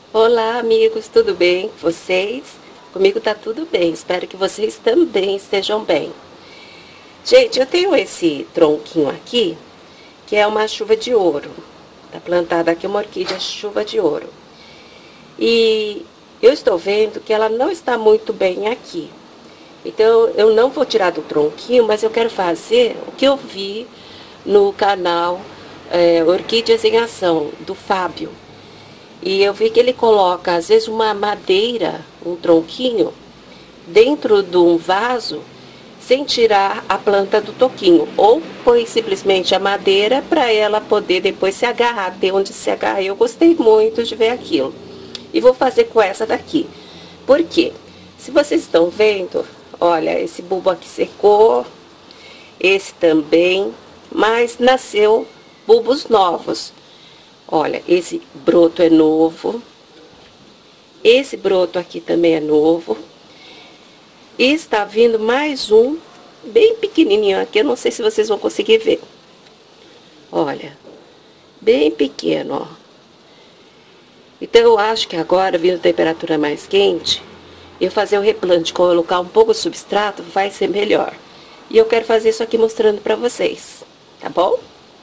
Olá, amigos, tudo bem? Vocês? Comigo tá tudo bem. Espero que vocês também estejam bem. Gente, eu tenho esse tronquinho aqui, que é uma chuva de ouro. Tá plantada aqui uma orquídea chuva de ouro. E eu estou vendo que ela não está muito bem aqui. Então, eu não vou tirar do tronquinho, mas eu quero fazer o que eu vi no canal Orquídeas em Ação, do Fábio. E eu vi que ele coloca, às vezes, uma madeira, um tronquinho, dentro de um vaso, sem tirar a planta do toquinho. Ou põe simplesmente a madeira para ela poder depois se agarrar, ter onde se agarrar. Eu gostei muito de ver aquilo. E vou fazer com essa daqui. Por quê? Se vocês estão vendo, olha, esse bulbo aqui secou, esse também, mas nasceu bulbos novos. Olha, esse broto é novo. Esse broto aqui também é novo. E está vindo mais um, bem pequenininho aqui. Eu não sei se vocês vão conseguir ver. Olha, bem pequeno, ó. Então, eu acho que agora, vindo temperatura mais quente, eu fazer o replante, colocar um pouco de substrato, vai ser melhor. E eu quero fazer isso aqui mostrando para vocês, tá bom?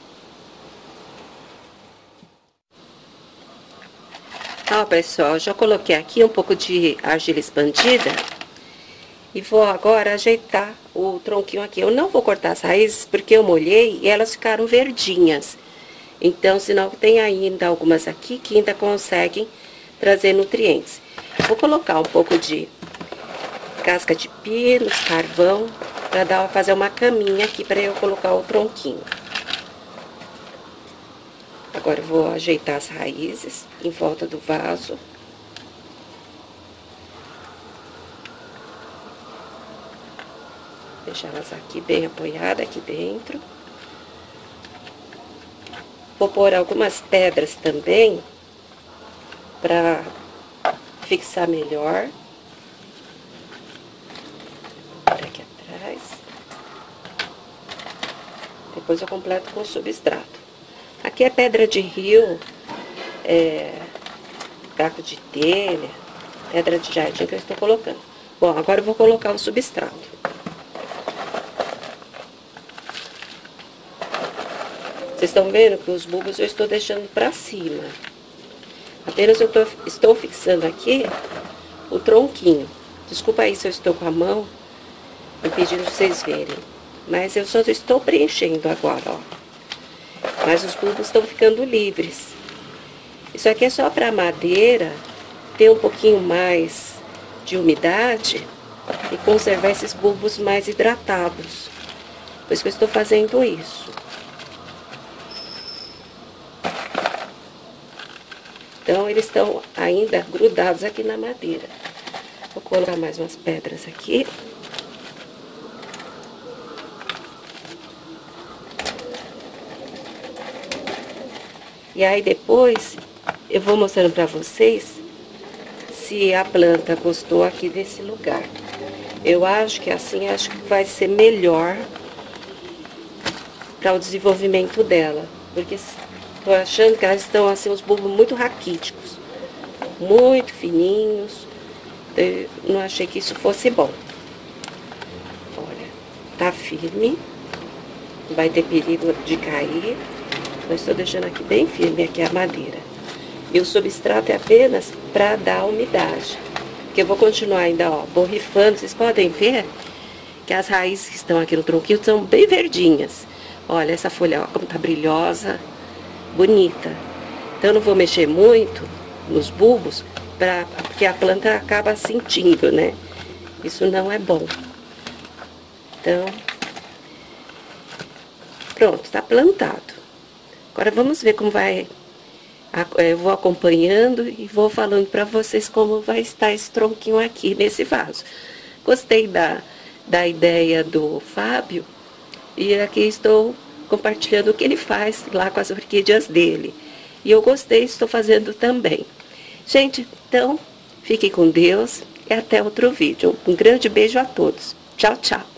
Ó, pessoal, já coloquei aqui um pouco de argila expandida e vou agora ajeitar o tronquinho aqui. Eu não vou cortar as raízes porque eu molhei e elas ficaram verdinhas. Então, senão tem ainda algumas aqui que ainda conseguem trazer nutrientes. Vou colocar um pouco de casca de pino, carvão, para fazer uma caminha aqui para eu colocar o tronquinho. Agora eu vou ajeitar as raízes em volta do vaso. Deixar elas aqui bem apoiadas aqui dentro. Vou pôr algumas pedras também para fixar melhor. Vou pôr aqui atrás. Depois eu completo com o substrato. Aqui é pedra de rio, caco de telha, pedra de jardim que eu estou colocando. Bom, agora eu vou colocar o substrato. Vocês estão vendo que os bulbos eu estou deixando para cima. Apenas eu estou fixando aqui o tronquinho. Desculpa aí se eu estou com a mão impedindo vocês verem. Mas eu só estou preenchendo agora, ó. Mas os bulbos estão ficando livres. Isso aqui é só para a madeira ter um pouquinho mais de umidade e conservar esses bulbos mais hidratados. Por isso que eu estou fazendo isso. Então, eles estão ainda grudados aqui na madeira. Vou colocar mais umas pedras aqui. E aí, depois, eu vou mostrando pra vocês se a planta gostou aqui desse lugar. Eu acho que assim, acho que vai ser melhor para o desenvolvimento dela. Porque tô achando que elas estão assim, os bulbos muito raquíticos, muito fininhos. Eu não achei que isso fosse bom. Olha, tá firme, não vai ter perigo de cair. Eu estou deixando aqui bem firme aqui a madeira. E o substrato é apenas para dar umidade. Porque eu vou continuar ainda, ó, borrifando. Vocês podem ver que as raízes que estão aqui no tronquinho são bem verdinhas. Olha essa folha, ó, como tá brilhosa, bonita. Então eu não vou mexer muito nos bulbos, porque a planta acaba sentindo, né? Isso não é bom. Então, pronto, tá plantado. Agora vamos ver como vai. Eu vou acompanhando e vou falando para vocês como vai estar esse tronquinho aqui nesse vaso. Gostei da ideia do Fábio e aqui estou compartilhando o que ele faz lá com as orquídeas dele. E eu gostei, estou fazendo também. Gente, então, fiquem com Deus e até outro vídeo. Um grande beijo a todos. Tchau, tchau.